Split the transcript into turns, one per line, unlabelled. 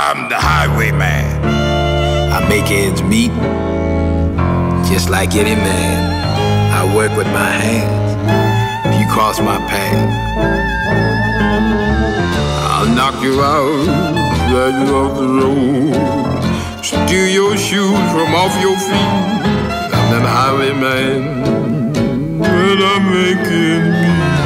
I'm the highwayman.
I make ends meet, just like any man. I work with my hands. If you cross my path, I'll knock you out, drag you off the road, steal your shoes from off your feet. I'm that highwayman, but I make ends meet.